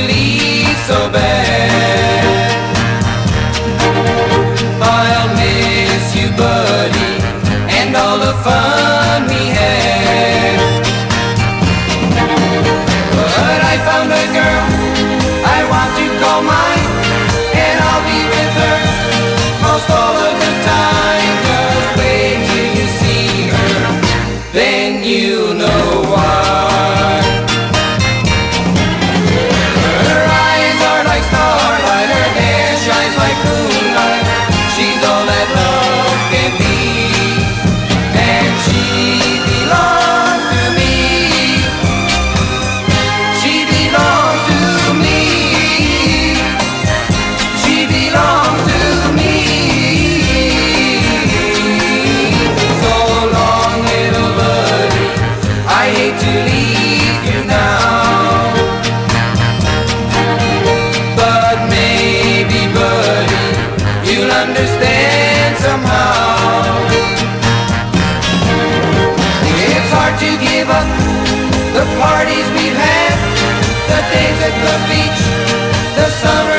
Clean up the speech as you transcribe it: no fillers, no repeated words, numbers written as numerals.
leave so bad. I'll miss you, buddy, and all the fun we had. But I found a girl I want to call mine, and I'll be with her most all of the time. Just wait till you see her, then you know why. Her eyes are like starlight, her hair shines like moonlight. She's all that love can be, and she belongs to me. She belongs to me. She belongs to me. So long, little buddy, I hate to leave you now, but maybe, buddy, you'll understand somehow. It's hard to give up the parties we've had, the days at the beach, the summer